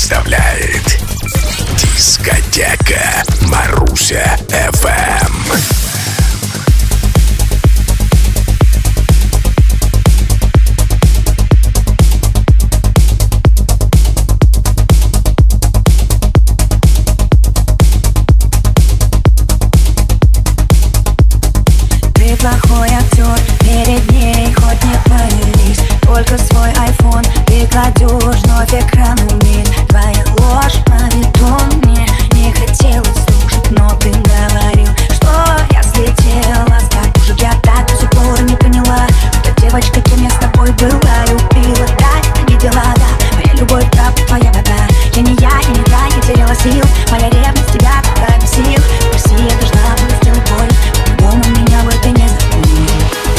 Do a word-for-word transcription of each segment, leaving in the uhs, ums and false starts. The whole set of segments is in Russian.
представляет дискотека Маруся эф эм. Плохой актер, перед ней хоть не появись. Только свой айфон ты кладешь, вновь экран умит. Твоя ложь поведом мне не хотелось слушать, но ты говорил, что я слетела с катушек. Я так до сих пор не поняла, что девочка, кем я с тобой была, любила, да, видела, да. Моя любовь, правда, твоя вода. Я не я, я не та, я теряла сил. Моя ревность тебя так бесил. Прости, я должна была сделать боль, по-другому меня бы ты не запомнил.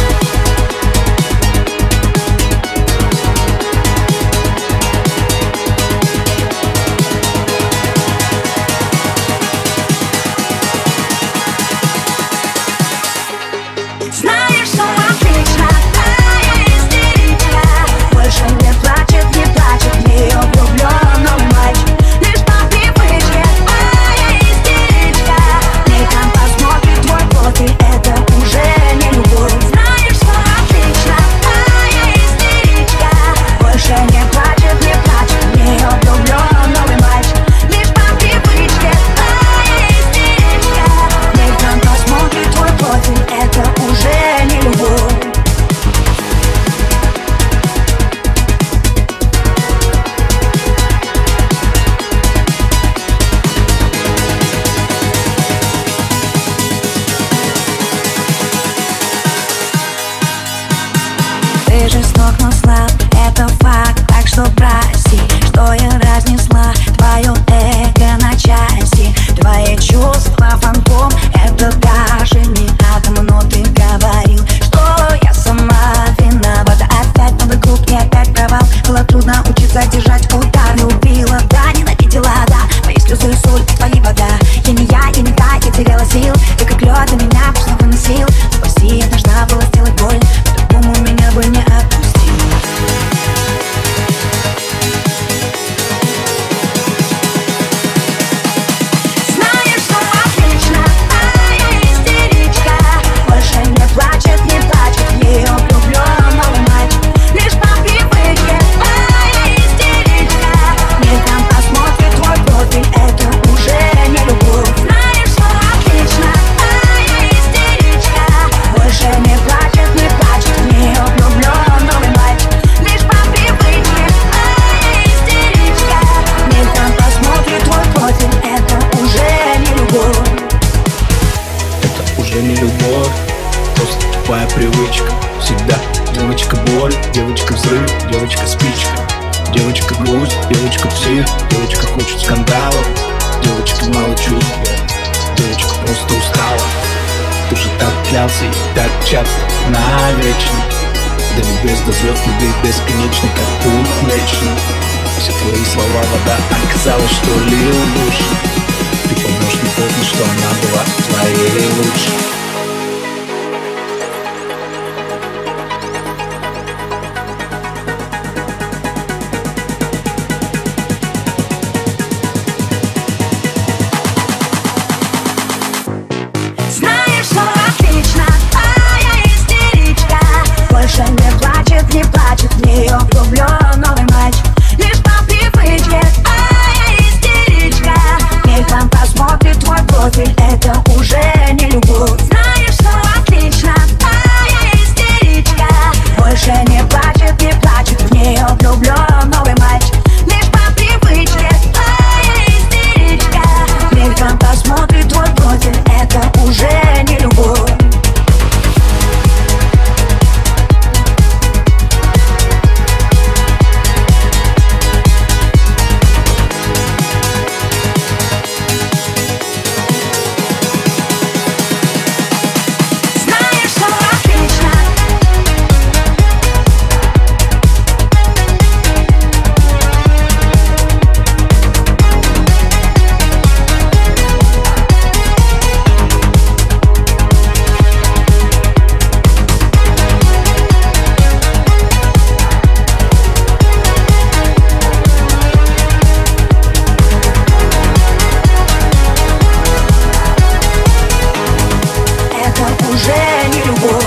Знаешь, что отлично, твоя истеричка больше не плачет, не плачет в нее влюбленный мальчик. Лишь по привычке твоя истеричка мельком посмотрит твой профиль, это уже не любовь. Знаешь, что отлично, твоя истеричка больше не плачет, не плачет в нее влюбленный мальчик. Лишь по привычке твоя истеричка мельком посмотрит твой профиль, это уже не любовь. Ты жесток, но слаб, это факт, так что прости, что я разнесла твое эго на части. Твои чувства фантом, это даже не атом, но ты говорил, что я сама виновата. Опять новый круг и опять провал. Было трудно учиться держать удар. Любила, да, ненавидела, да. Мои слезы, соль, твои вода. Я не я, я не та, я теряла сил. Ты как лед на меня просто выносил. Спаси, я должна была сделать боль, по-другому меня бы не отпустил. Знаешь, что отлично, твоя истеричка больше не плачет, не плачет в нее влюбленный мальчик. Лишь по привычке твоя истеричка мельком посмотрит твой профиль, это уже не любовь. Знаешь, что отлично, твоя истеричка больше не плачет, не плачет в нее влюбленный мальчик. Лишь по привычке твоя истеричка мельком посмотрит твой профиль, это уже не любовь. Это уже не любовь, просто тупая привычка. Всегда девочка боль, девочка взрыв, девочка спичка, девочка грусть, девочка псих, девочка хочет скандалов, девочка мало чувств, девочка просто устала. Ты же так клялся и так часто, навечно. До небес, до звезд, любви бесконечный, как путь млечный. Все твои слова вода, оказалось, что лил душ. Ты поймешь не поздно, что она была твоей лучшей. Знаешь, что отлично, твоя истеричка больше не плачет, не плачет в нее влюбленный мальчик. Лишь по привычке твоя истеричка мельком посмотрит твой профиль, это уже не любовь. уже не любовь.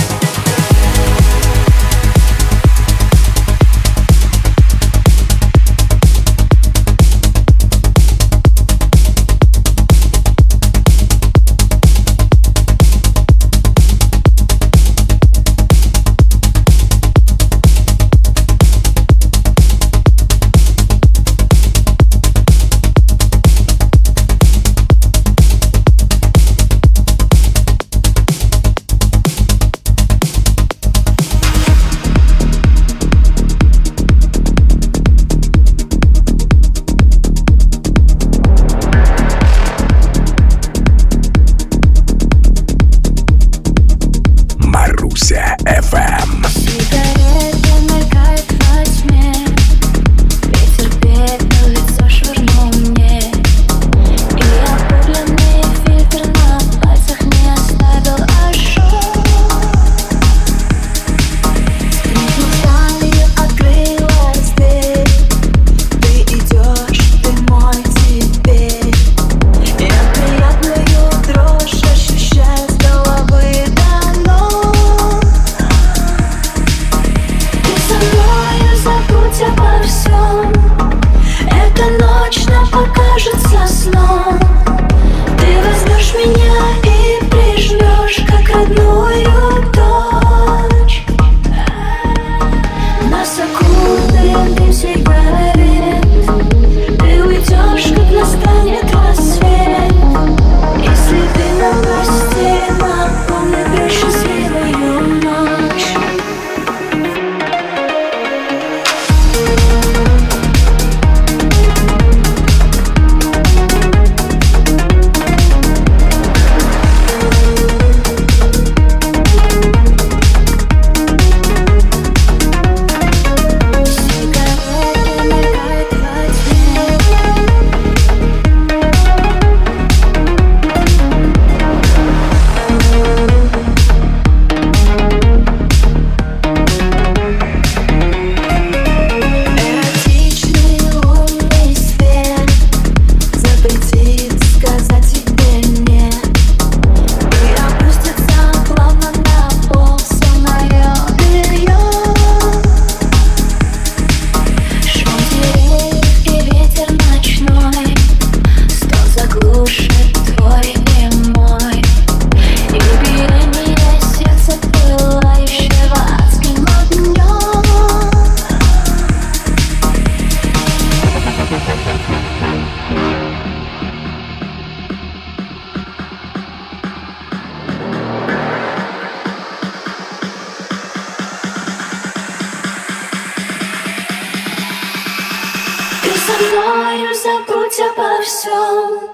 Забудь обо всем.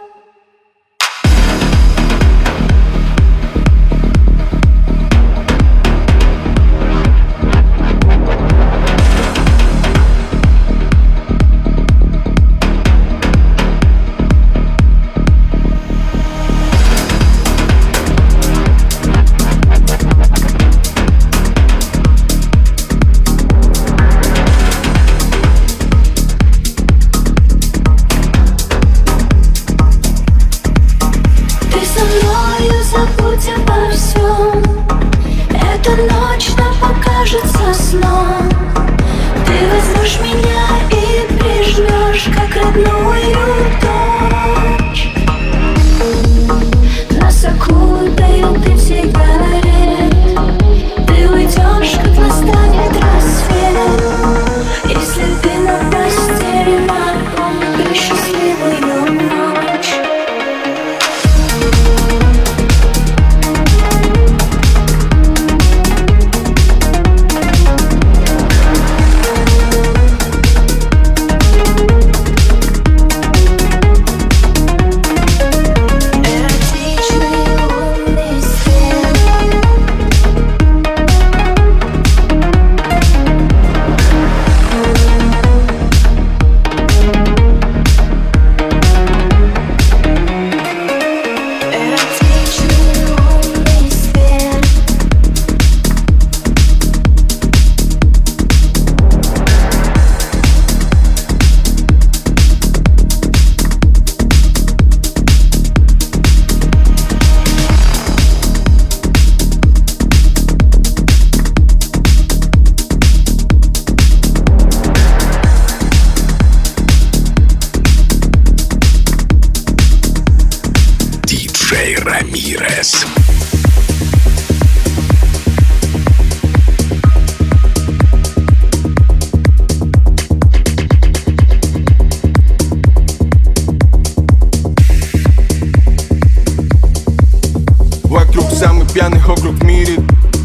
самый пьяный округ в мире.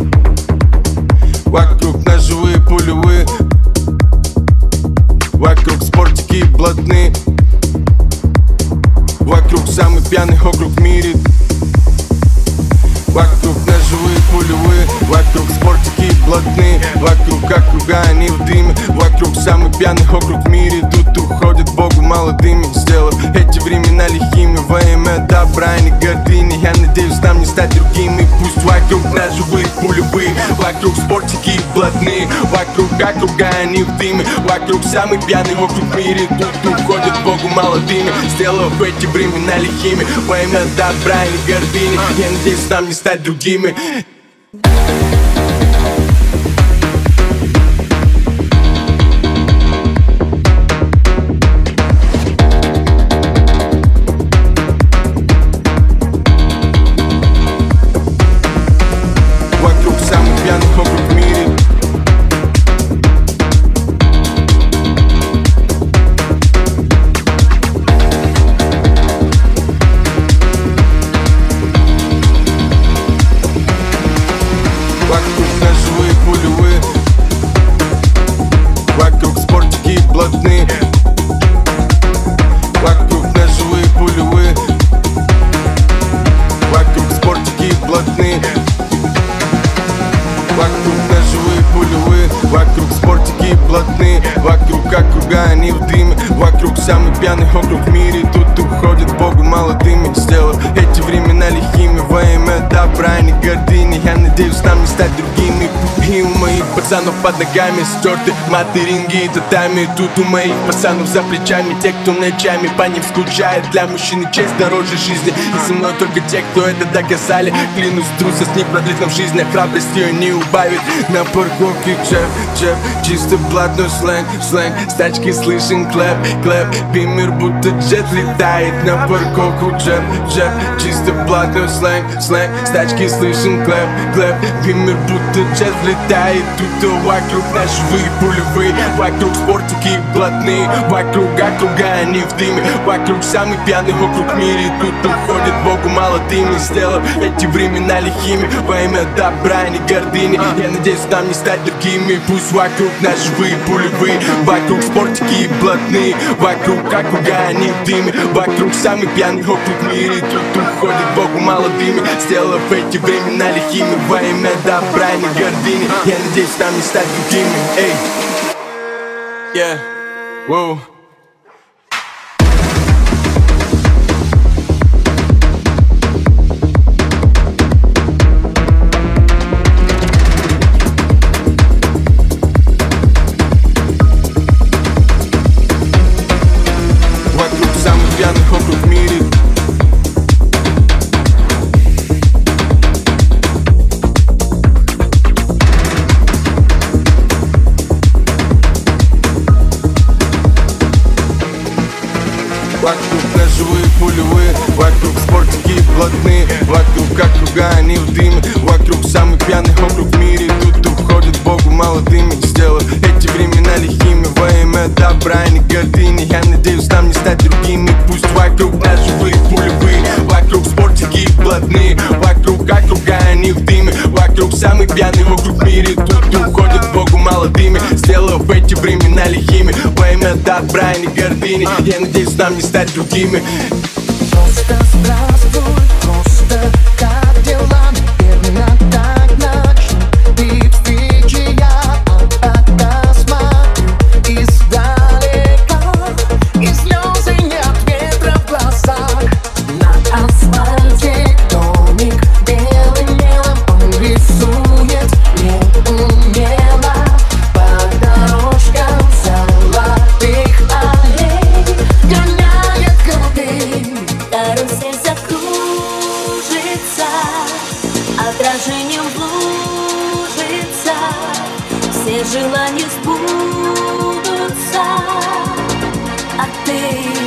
Вокруг ножевые пулевые, вокруг спортики блатные. Вокруг самый пьяный округ в мире. Вокруг ножевые пулевые, вокруг спортики блатные. Вокруг округа они в дыме. Вокруг самый пьяный округ в мире. Тут уходит Богу молодыми, сделав эти времена лихими во имя добра и не гордыни. Я надеюсь нам не стать другими. Пусть вокруг ножевые пулевые, вокруг спортики блатные. Вокруг округа они в дыме. Вокруг самый пьяный округ в мире. Тут уходит Богу молодыми, сделав эти времена лихими во имя добра и не гордыни. Я надеюсь нам не стать другими. Вокруг самый пьяный округ в мире. Вокруг ножевые пулевые, вокруг спортики блатные. Вокруг ножевые пулевые, вокруг спортики блатные. Вокруг ножевые пулевые, вокруг спортики блатные. Вокруг округа они в дыме. Вокруг самый пьяный округ в мире. Тут уходит Богу молодыми, сделав эти времена лихими во имя добра и не гордыни. Я надеюсь нам не стать другими. И у моих пацанов под ногами стерты материнги и татами. Тут у моих пацанов за плечами те, кто ночами по ним скучает. Для мужчины честь дороже жизни, и со мной только те, кто это доказали. Клянусь, труса с них продлит нам жизнь, а храбрость ее не убавит. На парковке джеб, джеб, чисто блатной сленг, сленг. С тачки слышен клэп, клэп, бимер будто джет летает. На парковку джеб, джеб, чисто блатной сленг, сленг. С тачки слышен клэп, клэп, бимер будто джет летает. Тут вокруг ножевые пулевые, вокруг спортики блатные. Вокруг округа они в дыме. Вокруг самый пьяный округ в мире. Тут уходит Богу молодыми, сделав эти времена лихими во имя добра и не гордыни. Я надеюсь нам не стать другими. Пусть вокруг ножевые пулевые, вокруг спортики блатные. Вокруг округа они в дыме. Вокруг самый пьяный округ в мире. Тут уходит Богу молодыми, сделав эти времена лихими во имя добра и не гордыни. Я надеюсь нам не стать другими. Эй, yeah, whoa. Вокруг самый пьяный округ в мире. Вокруг ножевые пулевые, вокруг спортики блатные. Вокруг округа они в дыме. Вокруг самый пьяный округ в мире. Тут уходит Богу молодыми, сделав эти времена лихими во имя добра и не гордыни. Я надеюсь нам не стать другими. Пусть вокруг ножевые пулевые, вокруг спортики блатные. Вокруг округа они в дыме. Вокруг самый пьяный округ в мире. Тут уходит Богу молодыми, сделав эти времена лихими во имя добра и не гордыни. Я надеюсь нам не стать другими. Просто здравствуй, просто как дела? Наверное, так начну. Ты встречи, я тогда смотрю издалека, и слезы нет ветра в глазах. На асфальте домик белым мелом он рисует неумело по дорожкам золотых аллей, гоняет голубей. Карусель закружится, отражением в лужица. Все желания сбудутся, а ты,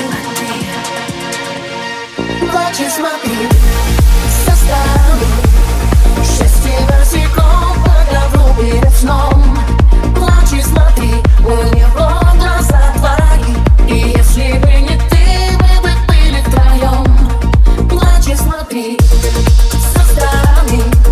Плачь и смотри со стороны. Счастье босиком по ковру перед сном. Плачь и смотри, у него глаза твои. И если бы не ты, мы бы были втроем. Плачь и смотри со стороны.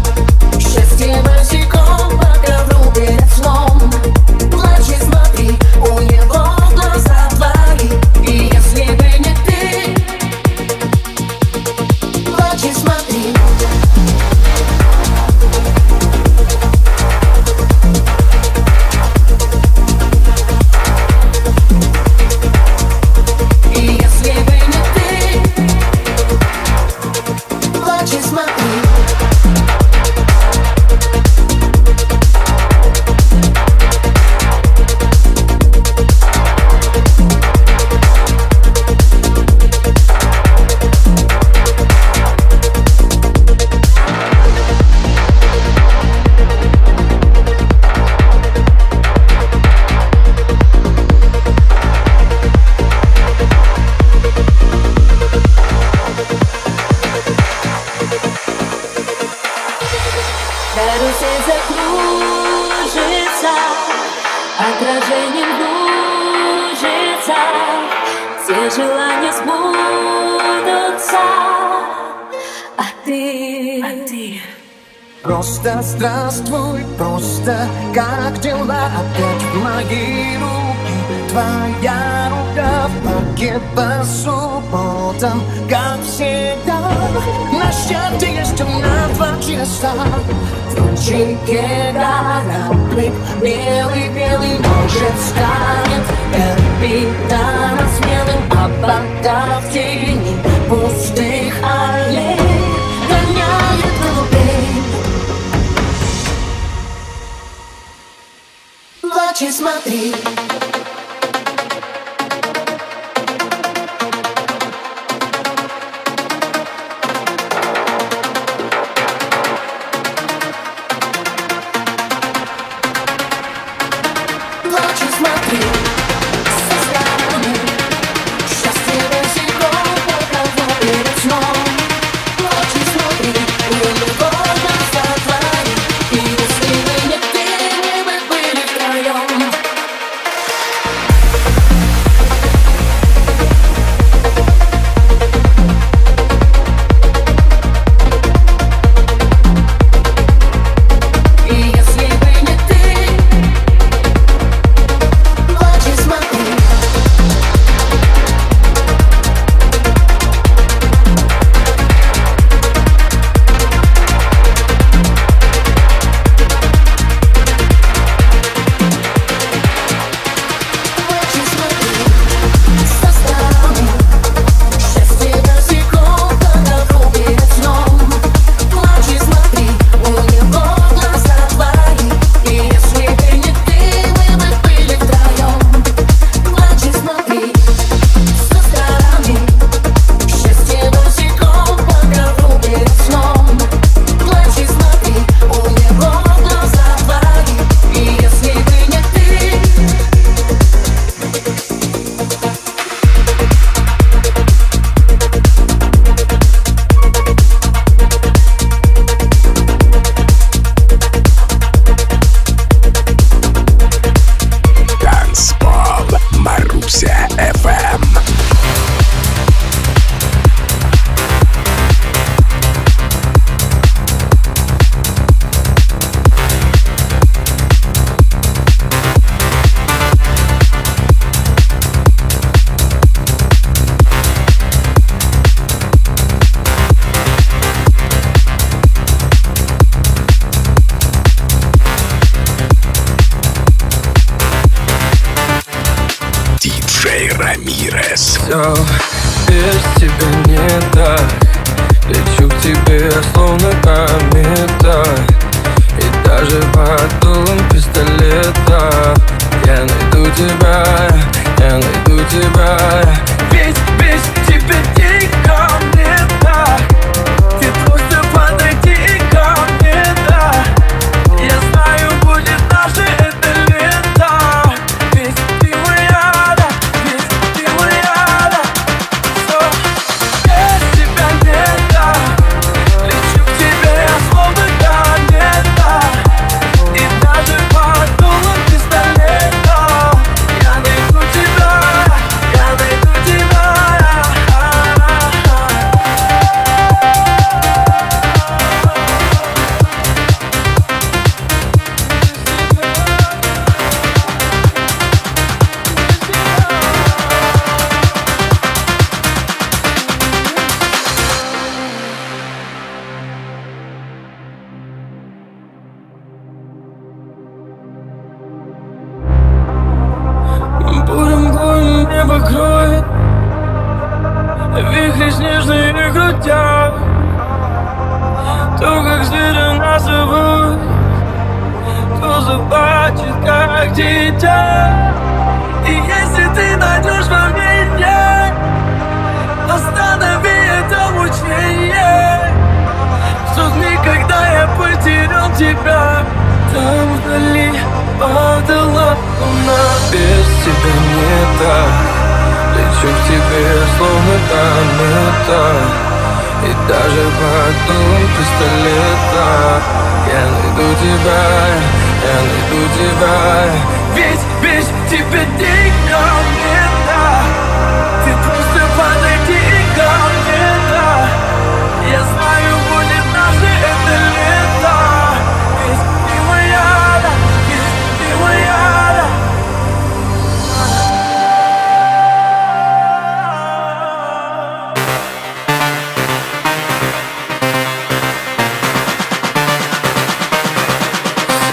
Карусель закружится, отражением кружится, все желания сбудутся, а ты, а ты. Просто здравствуй, просто как дела? Опять в мои руки твоя рука в парке по субботам, как всегда. На счастье есть у нас два часа. В ручейке кораблик белый-белый, может, станет капитаном смелым, а пока в тени пустых аллей гоняет голубей. В очи смотри. В очи смотри. Со стороны. Счастье босиком по траву перед сном. В очи смотри. У него глаза твои. И если бы не ты, мы бы были втроем. И если бы не ты, в очи смотри. В очи смотри. Со стороны. Счастье босиком по траву перед сном. В очи смотри. У него глаза твои. И если бы не ты, мы бы были втроем. В очи смотри. Со стороны. Счастье босиком по траву перед сном. В очи смотри. У него глаза твои. И если бы не ты. Танцпол Маруся эф эм. Диджей Рамирес. Все без тебя не так. Лечу к тебе, словно комета. И даже под дулом пистолета я найду тебя, я найду тебя. Ведь без тебя никто не так. Ты просто подойди ко мне, да. Я знаю, будет наше это лето. Ведь ты моя, да, ведь ты моя, да. Всё без тебя не так. Лечу к тебе, я словно комета. И даже под дулом пистолета я найду тебя, я найду тебя. Бурым горем небо кроет, вихри снежные крутят. То, как зверя нас зовут, то заплачет, как дитя. И если ты найдешь во мне, останови это мучение. В тот миг, когда я потерял тебя, там вдали падала луна. Без тебя не так. Лечу к тебе, словно комета. И даже под дулом пистолета я найду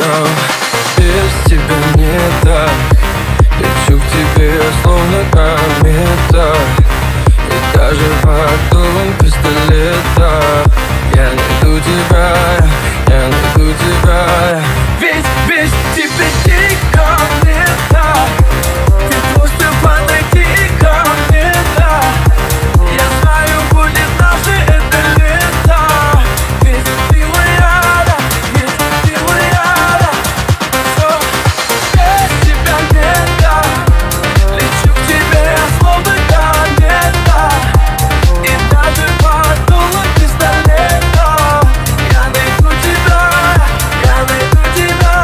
но без тебя не так. Лечу к тебе, словно комета, и даже под дулом пистолета я найду тебя, я найду тебя. Ведь без тебя дико мне так. Ты просто подойди ко мне, да. Я знаю, будет наше это лето. Ведь ты моя, да, ведь ты моя, да. Все, без тебя не так. Лечу к тебе, словно комета, и даже под дулом пистолета я найду тебя, я найду тебя.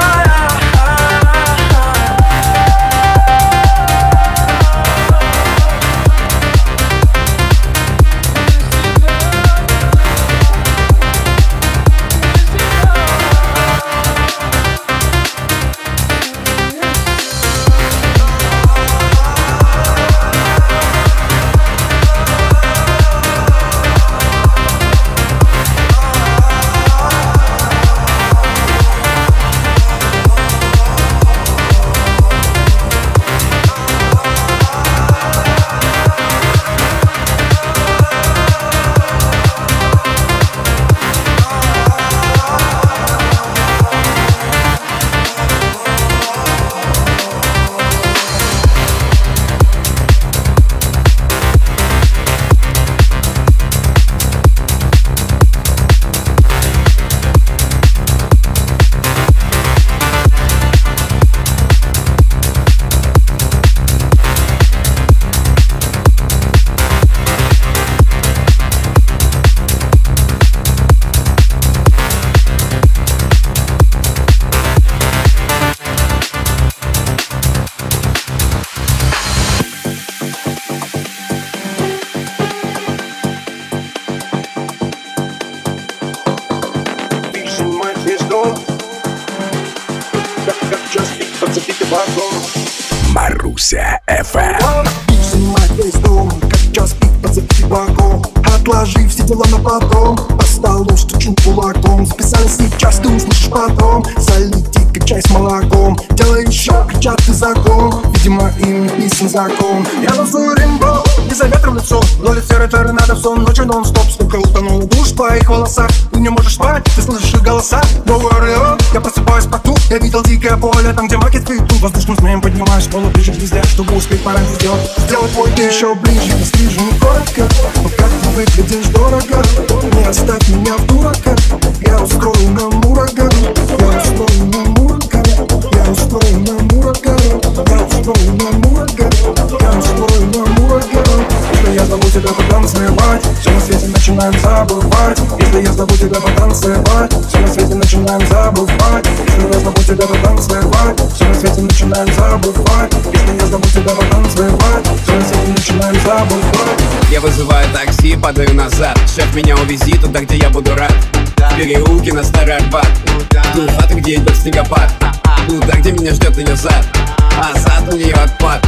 Маруся эф эм. Снимать весь дом, как час пик, подзапить вагон. Отложи все дела на потом, по столу стучу кулаком. Записали сейчас, ты услышишь потом. Залейте, как чай с молоком. Делай еще, кричат ты закон. Видимо, им не писан закон. Я танцую рембо, не за ветром лицо. Ловит серый торнадо в сон, ночью нон-стоп. Столько утонул душ в твоих волосах. Ты не можешь спать, ты слышишь их голоса. Новый Орион, я просыпаюсь по ту. Я видел дикое поле, там где макет цветут. Воздушным змеем поднимаюсь, пола ближе к звезде, чтобы успеть пораньше сделать. Сделать твой ты еще ближе, не стрижен коротко. Но как ты выглядишь дорого, не оставь меня в дурака. Я устрою нам ураган, я устрою нам ураган, я устрою нам ураган, я устрою нам ураган, я устрою нам ураган. Если я зову тебя потанцевать, все на свете начинаем забывать. Если я зову тебя потанцевать, все на свете начинаем забывать. Если я зову тебя потанцевать, все на свете начинаем забывать. Если я зову тебя потанцевать, все на свете начинаем забывать. Я вызываю такси, падаю назад. Шеф, меня увези туда, где я буду рад. В переулке на Старый Арбат. Ту хату, где идет снегопад. Туда, где меня ждет ее зад. А зад у нее отпад.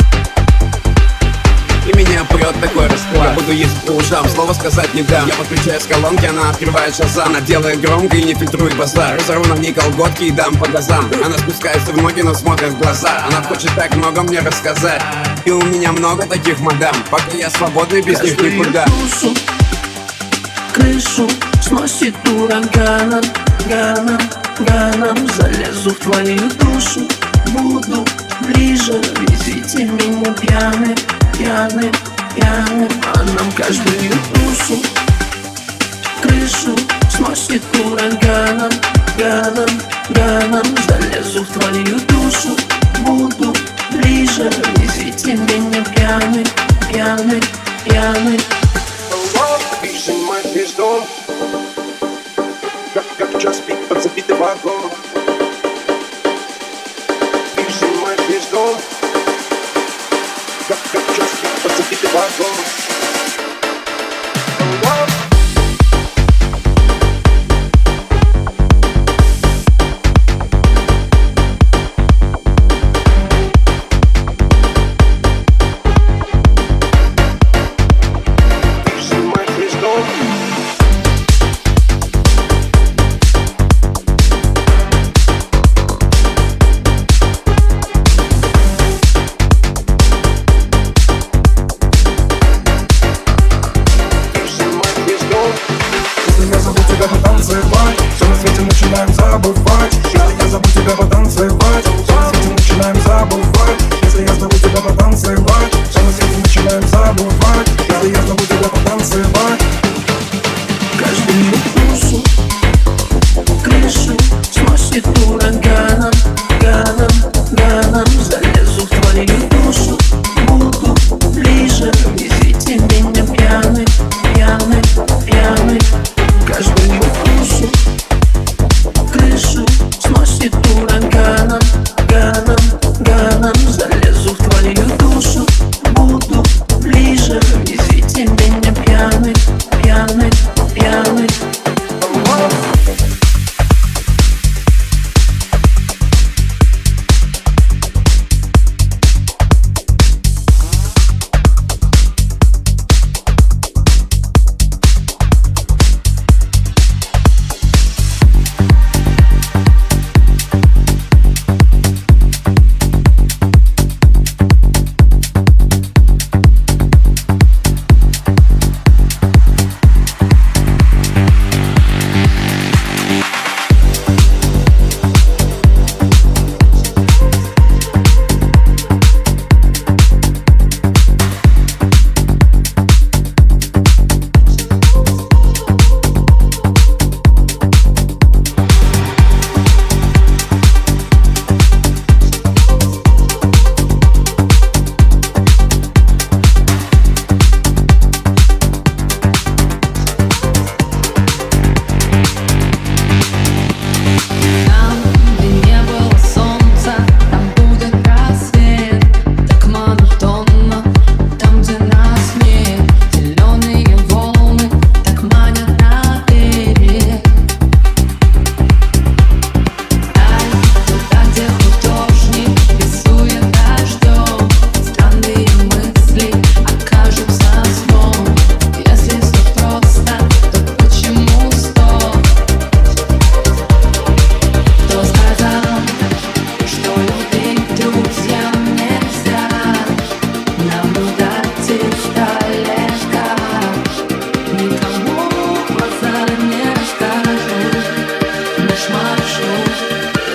И меня прет такой расклад. Я буду ездить по ушам, слова сказать не дам. Я подключаю с колонки, она открывает шазам. Она делает громко и не фильтрует базар. Разорву на ней колготки и дам по газам. Она спускается в ноги, но смотрит в глаза. Она хочет так много мне рассказать. И у меня много таких мадам. Пока я свободный, без них никуда. Душу, крышу сносит ураганом, ганом, ганом. Залезу в твою душу, буду ближе. Везите меня пьяным, пьяным, пьяным. А нам каждую душу, крышу сносит ураганом, ганом, ганом. Залезу в твою душу, буду ближе. Везите меня пьяным, пьяным, пьяным. Снимать весь дом, как, как час пик, подзабитый вагон. Снимать весь дом, как, как час пик, подзабитый вагон.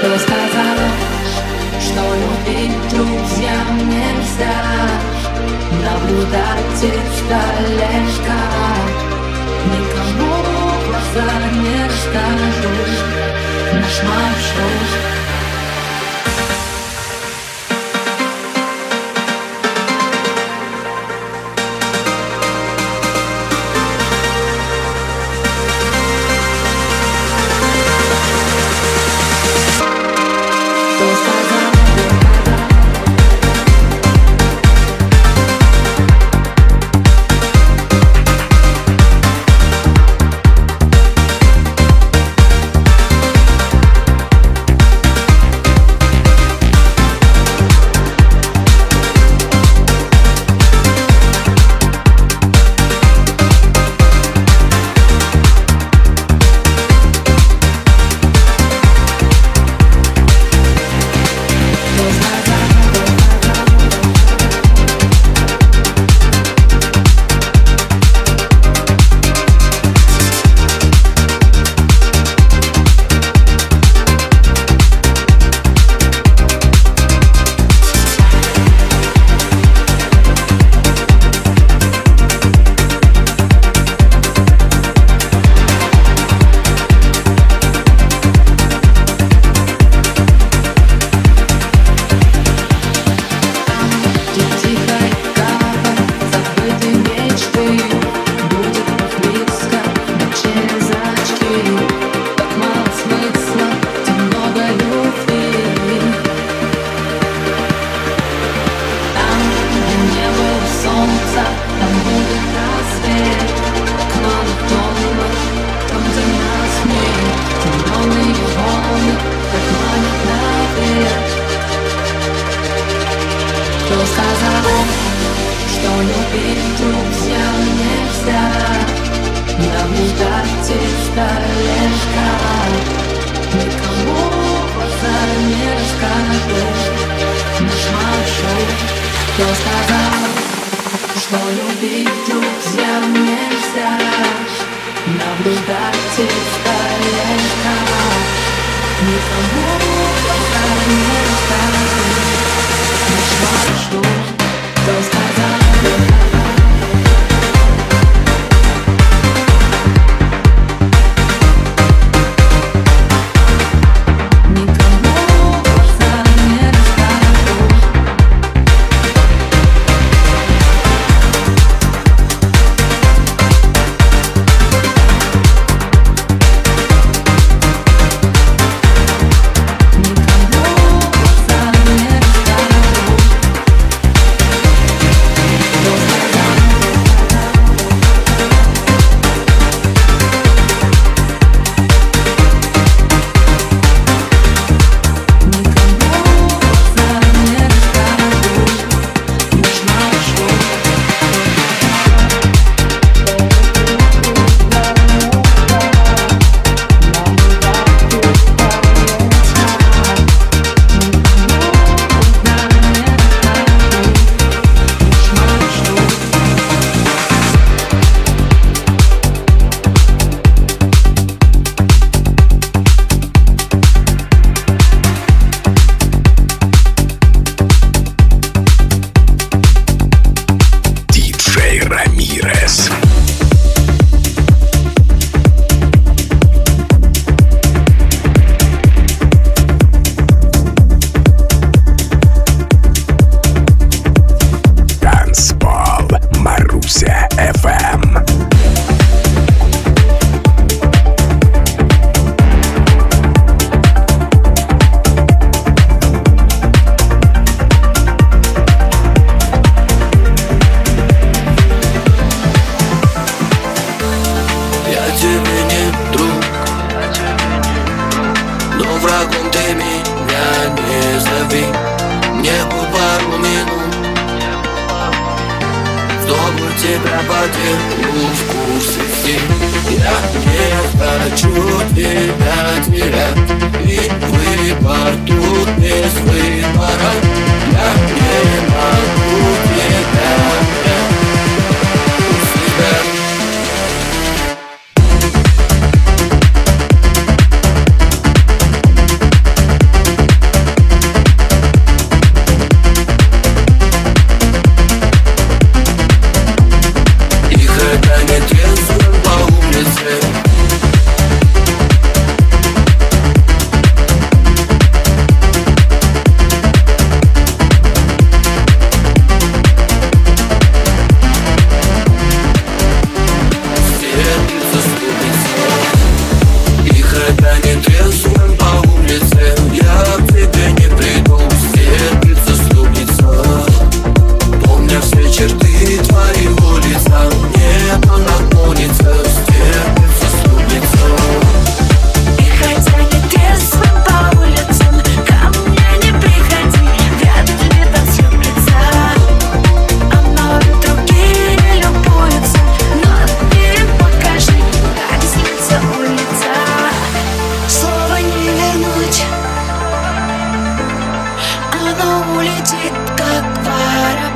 Кто сказал, что любить друзьям нельзя? Наблюдать издалека, никому в глаза не расскажу наш маршрут.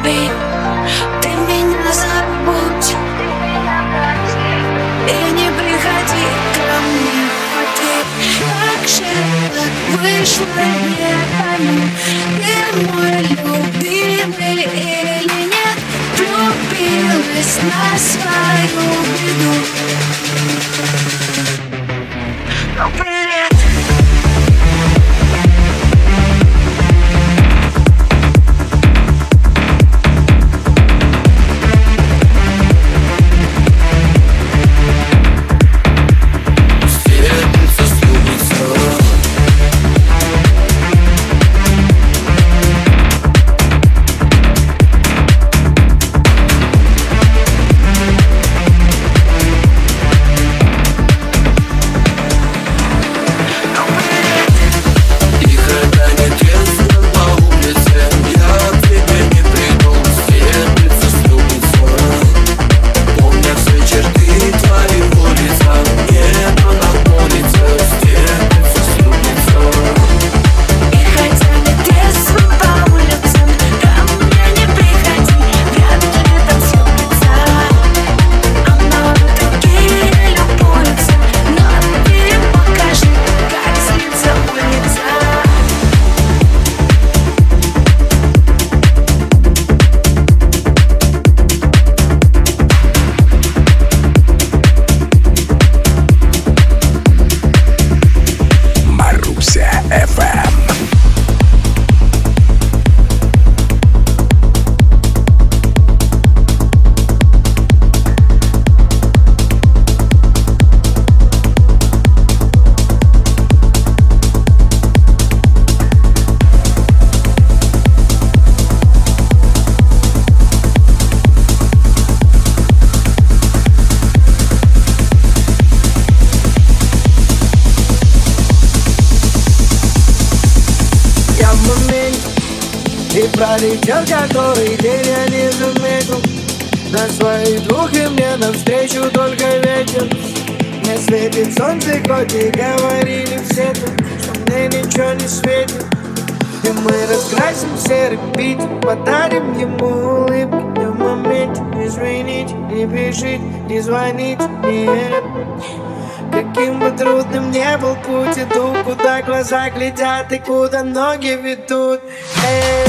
люби, ты меня забудь и не приходи ко мне. Ты как же так вышло, не пойму, ты мой любимый или нет. Влюбилась на свою беду. Ну, привет. Пролетел который день, я не заметил. На своих двух и мне навстречу только ветер. Не светит солнце, хоть и говорили все тут, что мне ничего не светит. И мы раскрасим серый бит, подарим ему улыбки. В моменте извините, не пишите, не звоните, нет. Каким бы трудным не был путь, иду, куда глаза глядят и куда ноги ведут. Эй.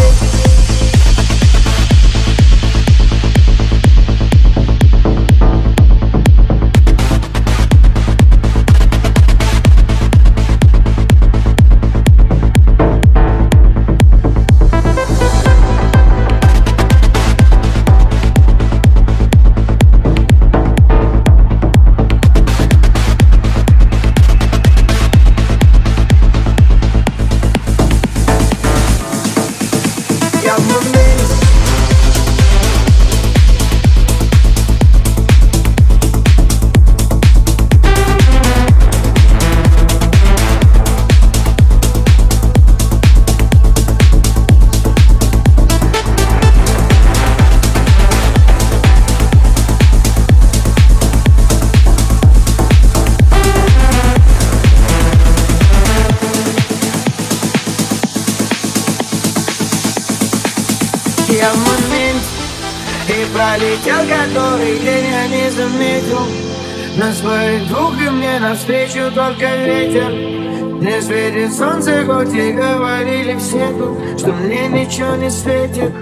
Я в момент и пролетел который день, я не заметил. На своих двух и мне навстречу только ветер. Не светит солнце, хоть и говорили все тут, что мне ничего не светит.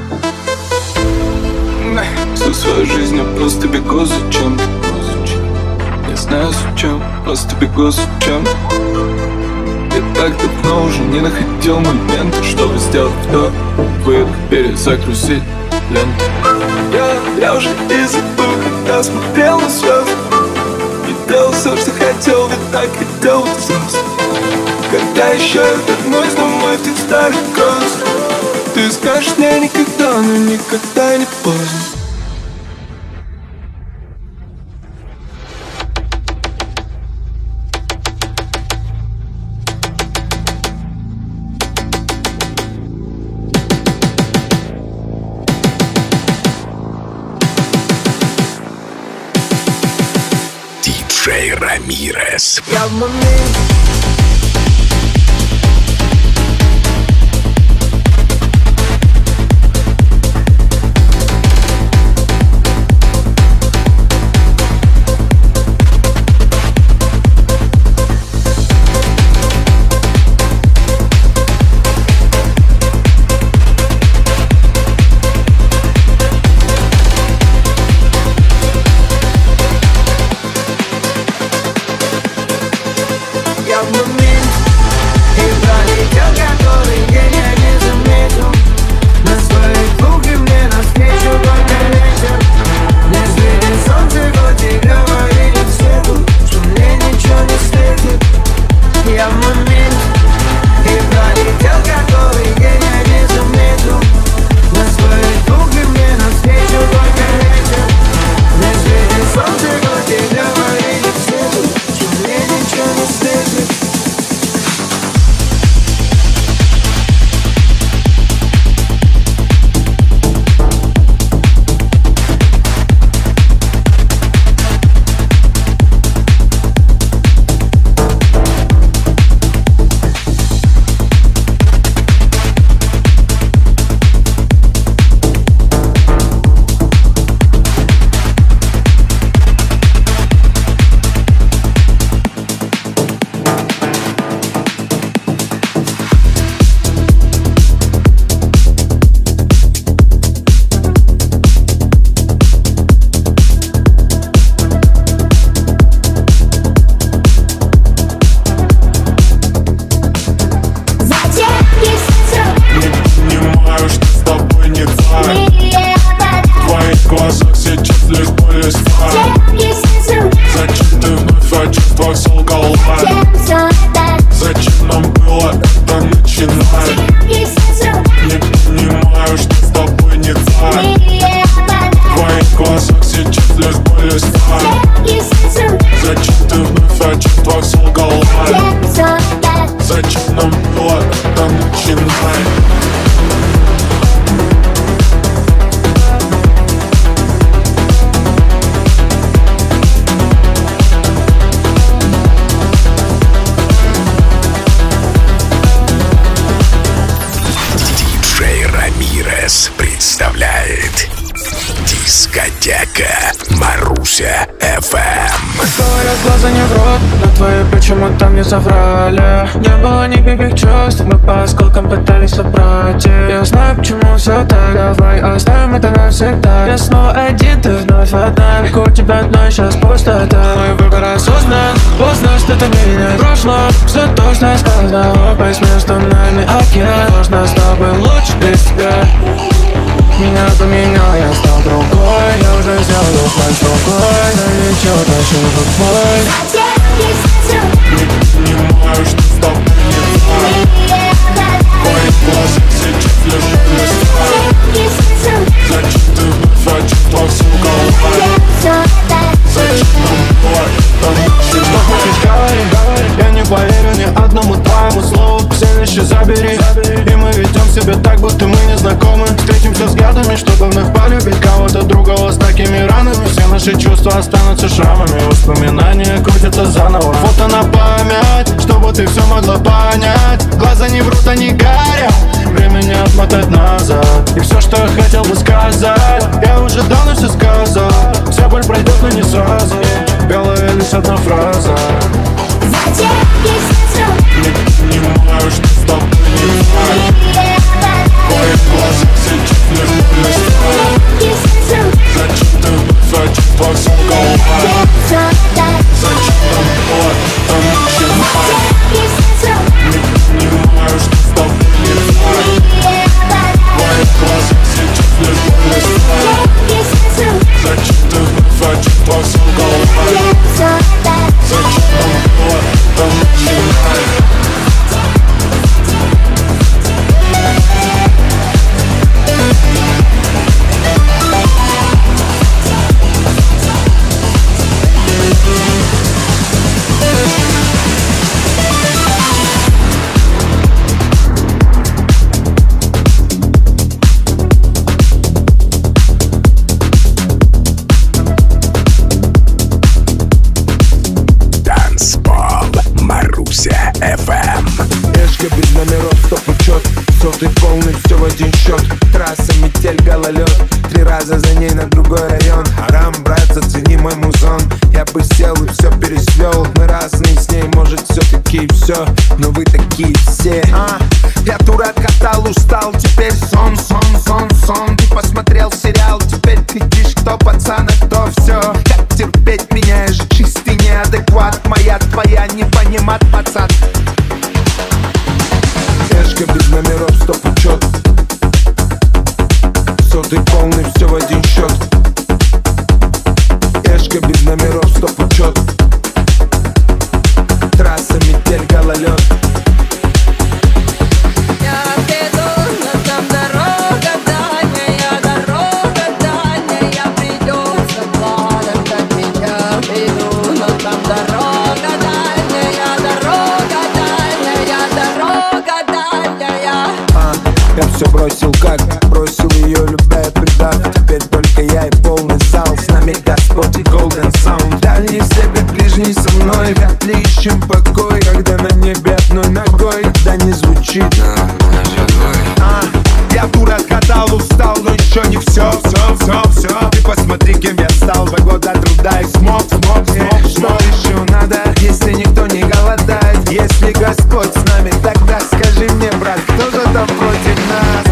Всю свою жизнь я просто бегу за чем-то. Не знаю зачем, просто бегу за чем-то. Я так давно уже не находил момента, чтобы сделать вдох, выдох, перезагрузить ленту. Я, я уже и забыл, когда смотрел на звезды. И делал все, что хотел, ведь так хотел быть взрослым. Когда еще я вернусь домой в тех старых грезах, ты скажешь мне никогда, но никогда не поздно. диджей Рамирес. Я в момент. начинай. Диджей Рамирес представляет дискотека Маруся эф эм. Говорят, глаза не врут, но твои почему-то не соврали. Не было никаких чувств, мы по осколкам пытались собрать. Я знаю, почему все так, давай оставим это навсегда. Я снова один, ты вновь одна, у тебя одной сейчас пустота. Мой выбор осознан, поздно что-то менять. Прошло, все точно сказано, опять между нами океан. Можно с тобой лучше без тебя. Меня поменял, я стал другой. Я уже сделал план с другой, но ничего, дальше другой. Не понимаю, что с тобой не так. Твои глаза сейчас лишь блестят. Зачем ты вновь один во всем головой? Зачем нам бой? Что хочешь, говори, говори. Я не поверю ни одному твоему слову. Все вещи забери. И мы ведем себя так, будто мы не знакомы. Встретимся взглядами, чтобы вновь полюбить кого-то другого с такими ранами. Все наши чувства останутся шрамами. Воспоминания крутятся заново. Фото на память, чтобы ты все могла понять. Глаза не врут, они горят. Времени отмотать назад. И все, что я хотел бы сказать, я уже давно все сказал. Вся боль пройдет, но не сразу. Белая лишь одна фраза. Не понимаю, что с тобой не так. Твои глаза сейчас лишь блестят. Зачем ты вновь один во всем головой? Зачем нам бой? Там начинай. Не понимаю, что с тобой не так. Твои глаза сейчас лишь блестят. Зачем ты вновь один во всем головой? Зачем нам бой? Там начинай. эф эм. Эшка без номеров, стоп учет. Сотый полный, все в один счет. Трасса, метель, гололед. Три раза за ней на другой район. Арам, брат, зацени мой музон. Я бы сел и все пересвел. Мы разные с ней, может все-таки все. Но вы такие все. а, Я тур откатал, устал. Теперь сон, сон, сон, сон. Ты посмотрел сериал, теперь кричишь, кто пацан, а кто все. Как терпеть меня, я же чистый неадекват. Моя, твоя, не понимат, пацан. Эшка без номеров, стоп учет. Сотый полный, все в один счет. Эшка без номеров, стоп учет. Трасса, метель, гололед. Я все бросил как, бросил ее, любя и предав. Теперь только я и полный зал. С нами Господь и Golden Sound. Дальний себе, ближний со мной. Вряд ли ищем покой, когда на небе одной ногой. Когда не звучит а, Я тур откатал, устал, но еще не все, все, все, все. Ты посмотри, кем я стал. Два года труда и смог, смог, смог. Что еще надо, если никто не голодает? Если Господь с нами, тогда скажи мне, брат, кто же там против нас?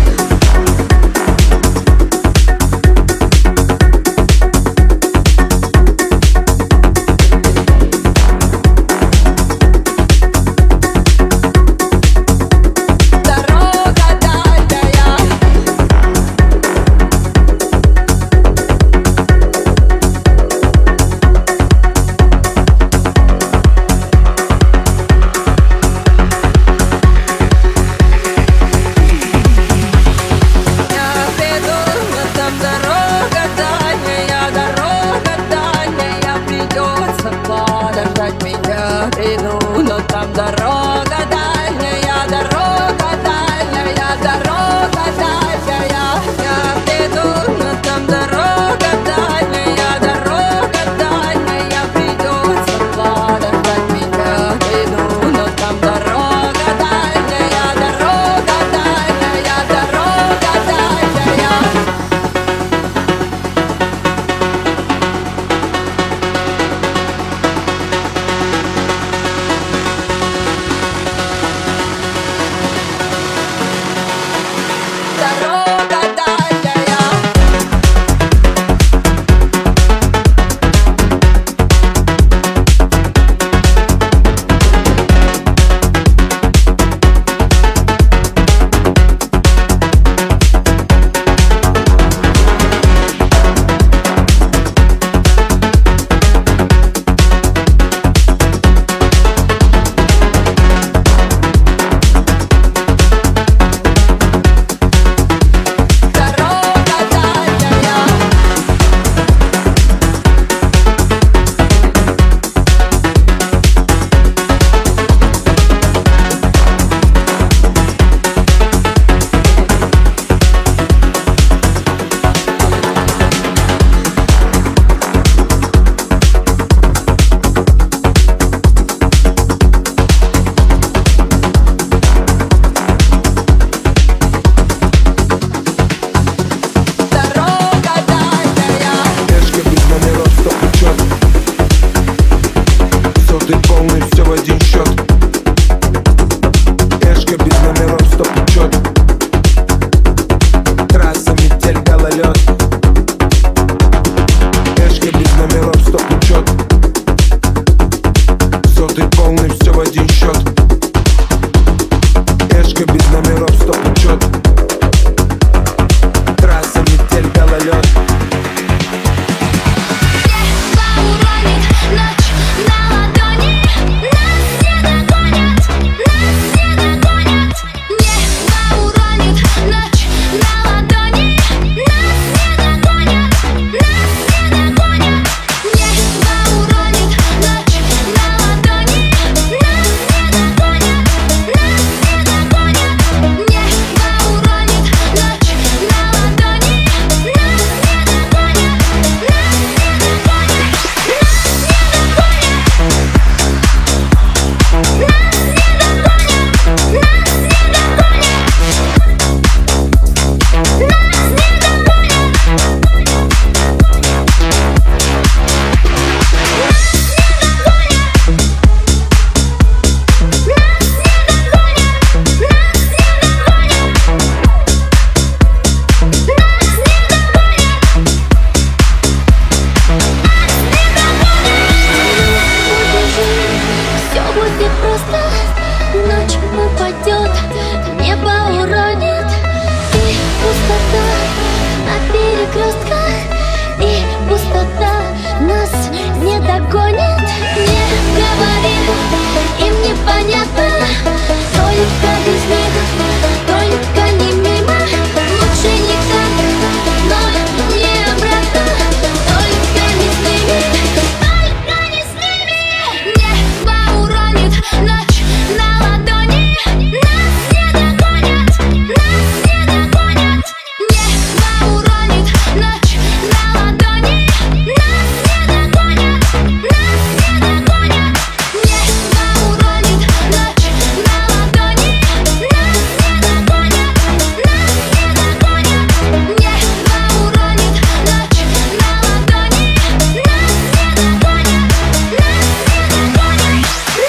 упадет, небо уронит. И пустота на перекрестках, и пустота нас не догонит. Не говори, им непонятно, только без них, только не мимо. Лучше никак, но не обратно, только не с ними, только не с ними. Небо уронит, ночь на ладони, нас не догонят, нас не догонят. Небо уронит, ночь на ладони, нас не догонят, нас не догонят. Небо уронит, ночь на ладони, нас не догонят, нас не догонят. Небо уронит, ночь на ладони, нас не догонят, нас не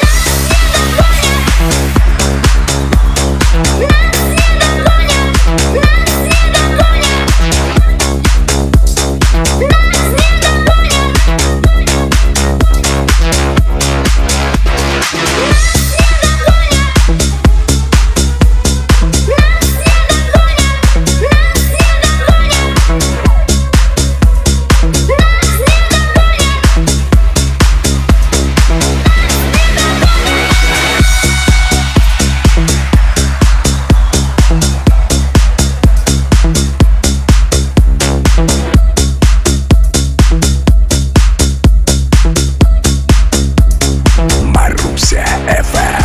Маруся эф эм.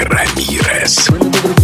Рамирес. Были бы другие